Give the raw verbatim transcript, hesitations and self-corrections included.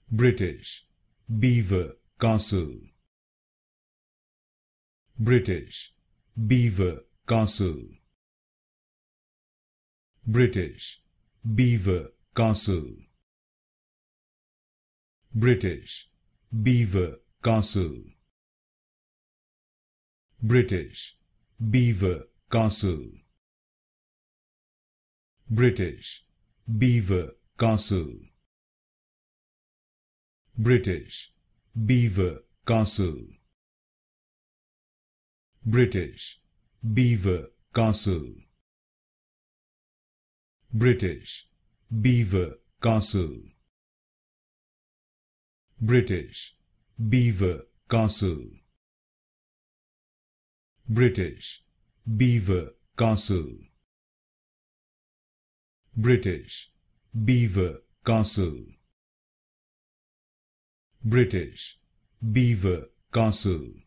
British Beaver Castle. British Beaver Castle. British Beaver Castle. British Beaver Castle. British Beaver Castle. British Beaver Castle. British Beaver Castle. British Beaver Castle. British Beaver Castle. British Beaver Castle. British Beaver Castle. British Beaver Castle. British Beaver Castle.